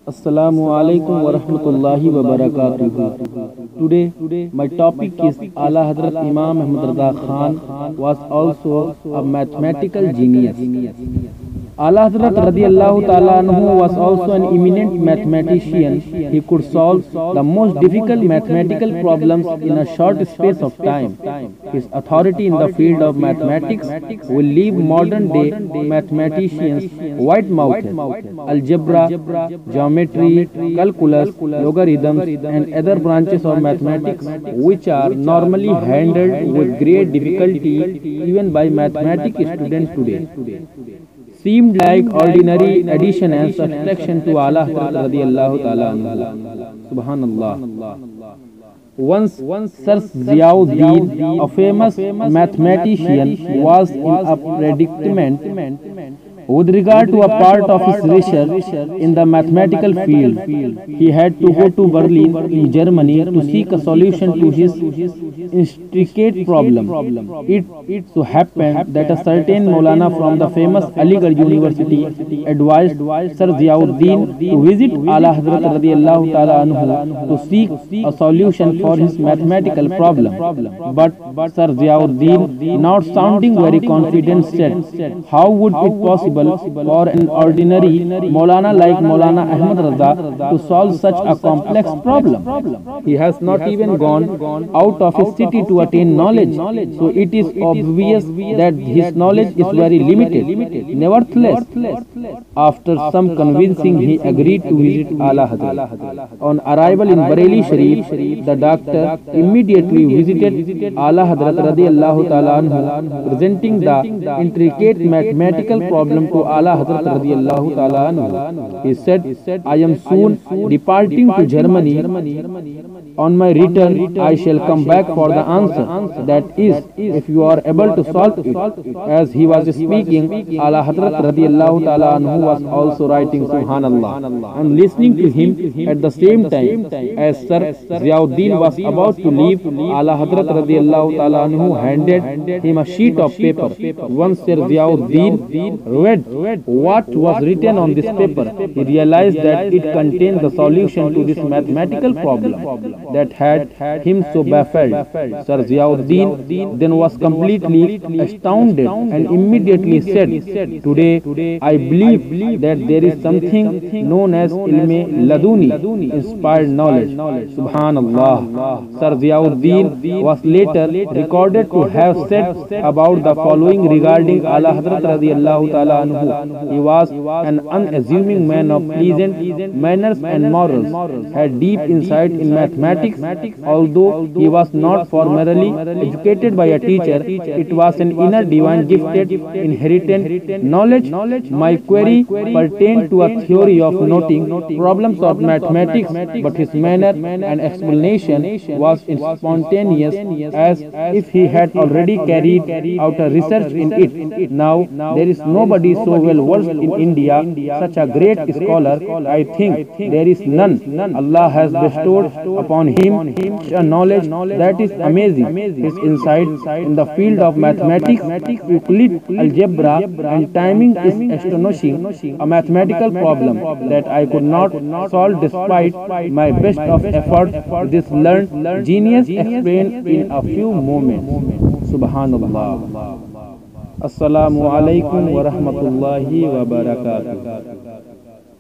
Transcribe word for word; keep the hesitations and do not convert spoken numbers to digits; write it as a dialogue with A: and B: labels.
A: Assalamu alaikum wa rahmatullahi wa barakatuh. Today, my topic is Ala Hazrat Imam Ahmad Rida Khan was also a mathematical genius. Ala Hazrat radiallahu ta'ala anhu was also an eminent mathematician. He could solve the most difficult mathematical problems in a short space of time. His authority in the field of mathematics will leave modern day mathematicians wide-mouthed. Algebra, geometry, calculus, logarithms and other branches of mathematics which are normally handled with great difficulty even by mathematics students today, seemed like ordinary addition and subtraction to Ala Hazrat radiallahu ta'ala anhu. Subhanallah. Once, Sir Ziauddin, a famous mathematician, was in a predicament with regard to a part of his research in the mathematical field. He had to go to Berlin in Germany to seek a solution to his intricate problem. It, it so happened that a certain Maulana from the famous Aligarh University advised Sir Ziauddin to visit Ala Hazrat radiallahu ta'ala anhu to seek a solution for his mathematical problem. But Sir Ziauddin, not sounding very confident, said, "How would it possible for an ordinary Maulana like Maulana Ahmad Rida to solve such a complex problem? He has not even gone out of his city to attain knowledge, so it is obvious that his knowledge is very limited." Nevertheless, after some convincing, he agreed to visit Ala Hazrat. On arrival in Bareilly Sharif, the doctor immediately visited Ala Hazrat radiallahu ta'ala anhu, presenting the intricate mathematical problem to Ala Hazrat radiallahu ta'ala anhu. He said, "I am soon departing to Germany. On my return, I shall come back for the answer. That is, if you are able to solve it." As he was speaking, Ala Hazrat radiallahu ta'ala anhu was also writing Subhanallah and listening to him at the same time. As Sir Ziauddin was about to leave, Ala Hazrat radiallahu ta'ala anhu handed him a sheet of paper. Once Sir Ziauddin read what was written on this paper, he realized that it contained the solution to this mathematical problem that had him so baffled. Sir Ziauddin then was completely astounded and immediately said, "Today, I believe that there is something known as Ilme Laduni, inspired knowledge." Subhanallah. Sir Ziauddin was later recorded to have said about the following regarding Ala Hazrat radiallahu ta'ala anhu. He was an unassuming man of pleasant manners and morals, had deep insight in mathematics. Although he was not formally educated by a teacher, it was an inner divine gifted inherited knowledge. My query pertained to a theory of noting problems of mathematics, but his manner and explanation was spontaneous, as if he had already carried out a research in it. Now, there is nobody so well versed in India, such a great scholar. I think there is none. Allah has bestowed upon him a knowledge that is amazing. His insight in the field of mathematics, Euclid, algebra and timing is astonishing. A mathematical problem that I could not solve despite my best of effort, this learned genius explained in a few moments. Subhanallah. Assalamu alaikum wa rahmatullahi wa barakatuh.